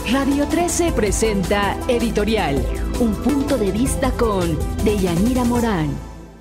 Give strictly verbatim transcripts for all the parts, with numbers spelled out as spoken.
Radio trece presenta Editorial, un punto de vista con Deyanira Morán.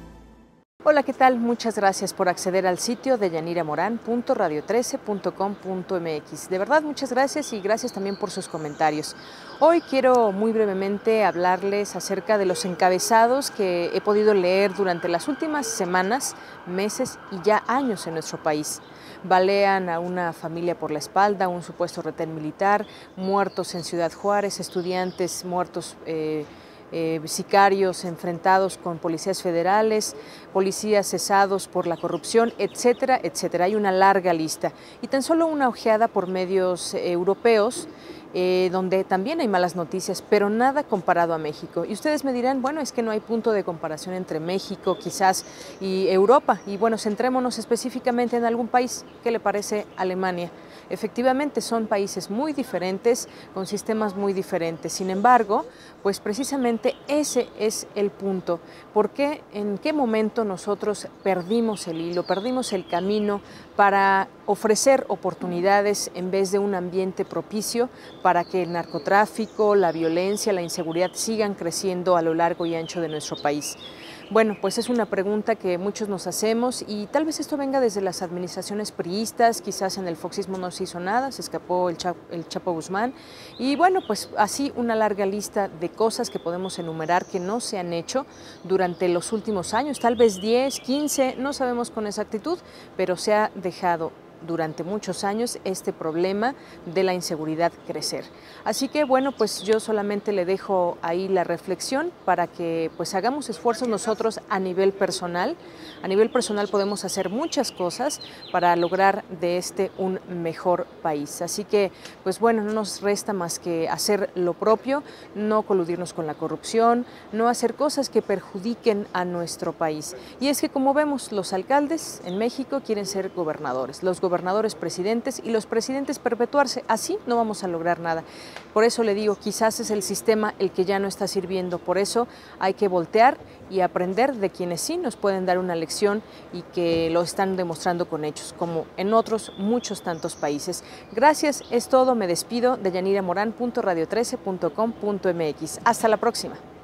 Hola, ¿qué tal? Muchas gracias por acceder al sitio deyaniramoran punto radio trece punto com punto m x. De verdad, muchas gracias y gracias también por sus comentarios. Hoy quiero muy brevemente hablarles acerca de los encabezados que he podido leer durante las últimas semanas, meses y ya años en nuestro país. Balean a una familia por la espalda, un supuesto retén militar, muertos en Ciudad Juárez, estudiantes muertos eh, Eh, sicarios enfrentados con policías federales, policías cesados por la corrupción, etcétera, etcétera. Hay una larga lista. Y tan solo una ojeada por medios eh, europeos, eh, donde también hay malas noticias, pero nada comparado a México. Y ustedes me dirán, bueno, es que no hay punto de comparación entre México, quizás, y Europa. Y bueno, centrémonos específicamente en algún país. ¿Qué le parece Alemania? Efectivamente, son países muy diferentes, con sistemas muy diferentes. Sin embargo, pues precisamente ese es el punto. ¿Por qué? ¿En qué momento nosotros perdimos el hilo, perdimos el camino para ofrecer oportunidades en vez de un ambiente propicio para que el narcotráfico, la violencia, la inseguridad sigan creciendo a lo largo y ancho de nuestro país? Bueno, pues es una pregunta que muchos nos hacemos y tal vez esto venga desde las administraciones priistas, quizás en el foxismo no se hizo nada, se escapó el Chapo, el Chapo Guzmán y bueno, pues así una larga lista de cosas que podemos enumerar que no se han hecho durante los últimos años, tal vez diez, quince, no sabemos con exactitud, pero se ha dejado durante muchos años este problema de la inseguridad crecer. Así que bueno, pues yo solamente le dejo ahí la reflexión para que pues hagamos esfuerzos nosotros a nivel personal. A nivel personal podemos hacer muchas cosas para lograr de este un mejor país. Así que pues bueno, no nos resta más que hacer lo propio, no coludirnos con la corrupción, no hacer cosas que perjudiquen a nuestro país. Y es que como vemos, los alcaldes en México quieren ser gobernadores, los gobernadores presidentes y los presidentes perpetuarse. Así no vamos a lograr nada. Por eso le digo, quizás es el sistema el que ya no está sirviendo. Por eso hay que voltear y aprender de quienes sí nos pueden dar una lección y que lo están demostrando con hechos, como en otros muchos tantos países. Gracias, es todo. Me despido. Deyaniramoran punto radio trece punto com punto m x. Hasta la próxima.